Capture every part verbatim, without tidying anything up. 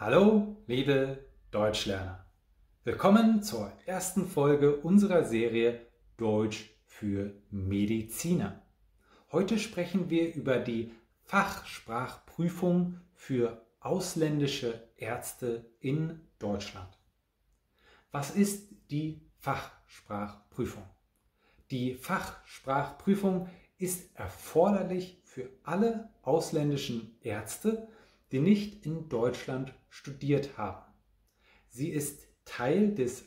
Hallo, liebe Deutschlerner! Willkommen zur ersten Folge unserer Serie Deutsch für Mediziner. Heute sprechen wir über die Fachsprachprüfung für ausländische Ärzte in Deutschland. Was ist die Fachsprachprüfung? Die Fachsprachprüfung ist erforderlich für alle ausländischen Ärzte, die nicht in Deutschland studiert haben. Sie ist Teil des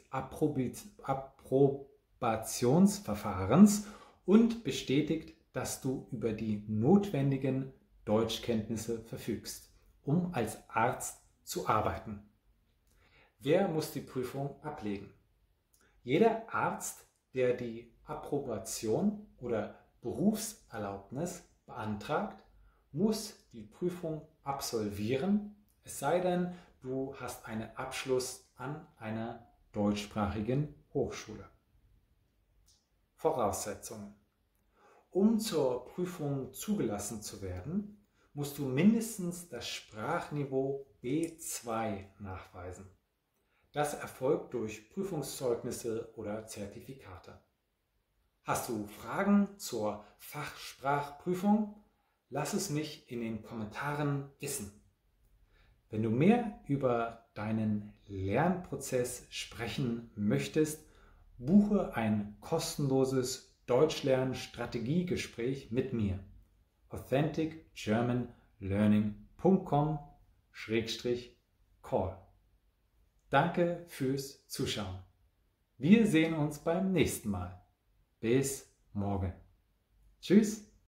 Approbationsverfahrens und bestätigt, dass du über die notwendigen Deutschkenntnisse verfügst, um als Arzt zu arbeiten. Wer muss die Prüfung ablegen? Jeder Arzt, der die Approbation oder Berufserlaubnis beantragt, muss die Prüfung absolvieren, es sei denn, du hast einen Abschluss an einer deutschsprachigen Hochschule. Voraussetzungen: Um zur Prüfung zugelassen zu werden, musst du mindestens das Sprachniveau B zwei nachweisen. Das erfolgt durch Prüfungszeugnisse oder Zertifikate. Hast du Fragen zur Fachsprachprüfung? Lass es mich in den Kommentaren wissen. Wenn du mehr über deinen Lernprozess sprechen möchtest, buche ein kostenloses Deutschlern-Strategiegespräch mit mir. authentic german learning punkt com Schrägstrich call. Danke fürs Zuschauen. Wir sehen uns beim nächsten Mal. Bis morgen. Tschüss.